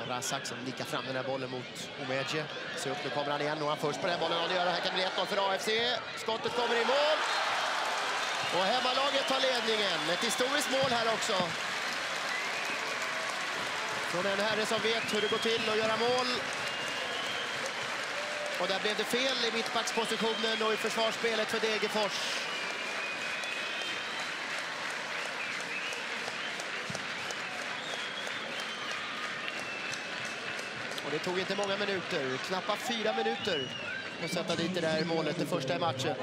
Razak som nickar fram den här bollen mot Omeje. Se upp, nu kommer han igen. Nu är han först på den bollen. Och det här kan bli 1-0 för AFC. Skottet kommer i mål. Och hemmalaget tar ledningen. Ett historiskt mål här också. Från en herre som vet hur det går till att göra mål. Och där blev det fel i mittbackspositionen och i försvarsspelet för Degerfors. Och det tog inte många minuter, knappt 4 minuter att sätta dit det där målet, det första i matchen.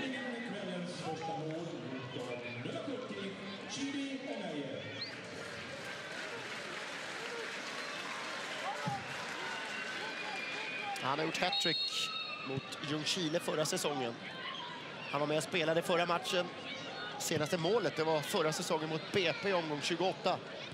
Han har gjort hattrick mot Ljungskile förra säsongen. Han var med och spelade förra matchen. Senaste målet det var förra säsongen mot BP i omgång 28.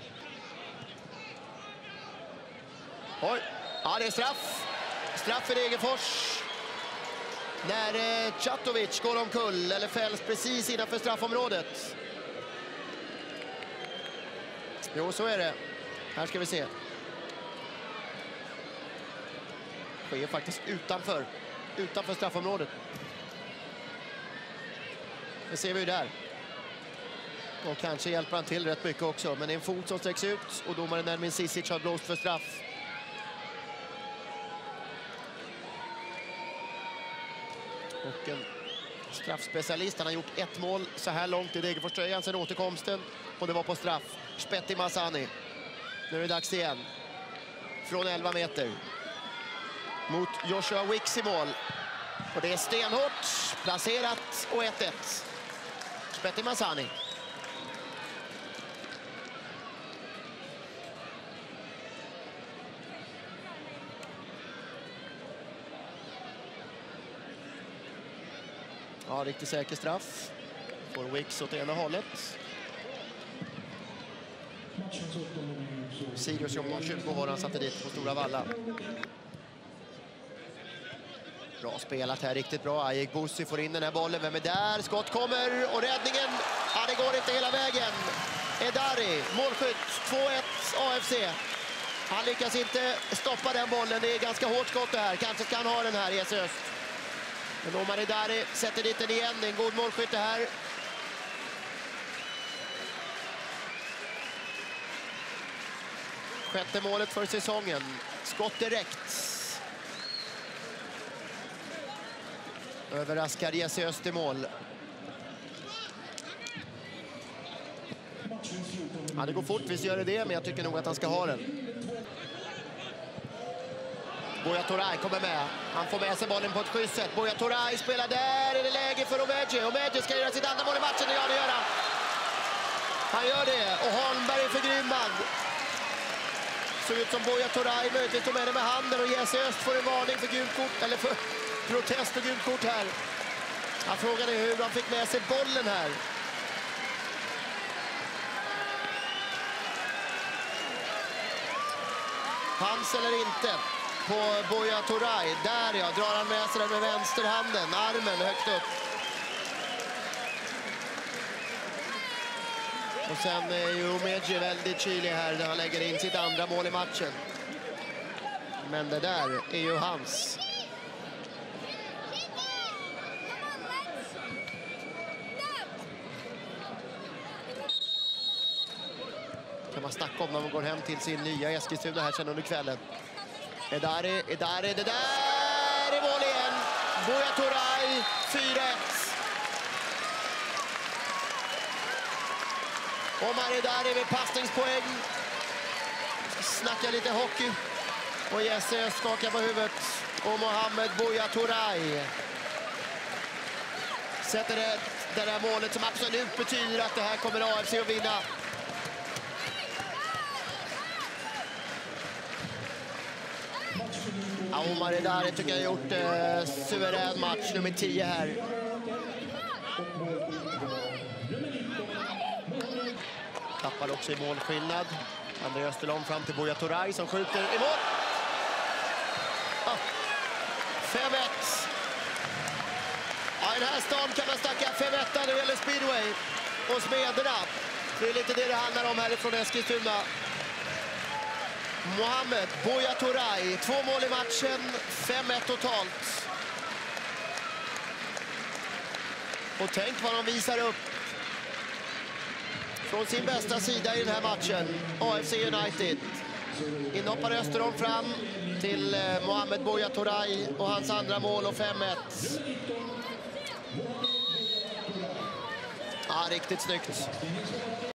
Oj, ja det är straff. Straff för Degerfors. När Chatovic går omkull eller fälls precis innanför straffområdet. Jo, så är det. Här ska vi se. Sker faktiskt utanför straffområdet. Det ser vi ju där. Och kanske hjälper han till rätt mycket också. Men det är en fot som sträcks ut och domaren Nermin Sisic har blåst för straff. Och en straffspecialist. Han har gjort 1 mål så här långt i Degerfors-tröjan sedan återkomsten. Och det var på straff. Spetti Masani. Nu är det dags igen. Från 11 meter. Mot Joshua Wicks i mål. Och det är stenhårt. Placerat och 1-1. Spetti Masani. Ja, riktigt säker straff. Får Wicks åt ena hållet. Sirius om 20 år han satte dit på Stora Valla. Bra spelat här, riktigt bra. Ayek Bussi får in den här bollen. Vem är där? Skott kommer och räddningen. Ja, det går inte hela vägen. Edari, målskytt, 2-1 AFC. Han lyckas inte stoppa den bollen. Det är ganska hårt skott det här. Kanske ska han ha den här i Öst. Men Omar Edari sätter dit den igen. Det är en god målskytt det här. Sjätte målet för säsongen. Skott direkt. Överraskar Jesse Öst i mål. Ja, det går fort, visst gör det, men jag tycker nog att han ska ha den. Buya Turay kommer med. Han får med sig bollen på ett schysst sätt. Buya Turay spelar där. Är det läge för Omeje? Omeje ska göra sitt andra mål i matchen. Ja, det gör han. Han gör det. Och Holmberg är förgrymmad. Såg ut som Buya Turay möjligtvis tog med det med handen. Och Jesse Öst får en varning för gult kort. Eller för protest och gult kort här. Han frågade hur han fick med sig bollen här. Hands eller inte på Buya Turay. Där ja, drar han med sig den med vänsterhanden. Armen högt upp. Och sen är ju Omeje väldigt kylig här när han lägger in sitt andra mål i matchen. Men det där är ju hans. Kan man snacka om när man går hem till sin nya Eskilstuna här sen under kvällen. Edari, det där är mål igen. Buya Turay, 4-1. Omar Edari med passningspoäng. Snackar lite hockey. Och Jesse skakar på huvudet. Och Mohamed Buya Turay sätter det där målet som absolut betyder att det här kommer AFC att vinna. Ja, Omar Edari tycker jag har gjort suverän match, nummer 10 här. Tappar också i målskillnad. André Österlund fram till Buya Turay som skjuter i mål. 5-1. Ja, i den här stan kan man snacka 5-1 när det gäller speedway och smederna. Det är lite det handlar om härifrån Eskilstuna. Mohamed Buya Turay, 2 mål i matchen, 5-1 totalt. Och tänk vad de visar upp från sin bästa sida i den här matchen. AFC United. Inhoppar Österom fram till Mohamed Buya Turay och hans andra mål och 5-1. Ja, riktigt snyggt.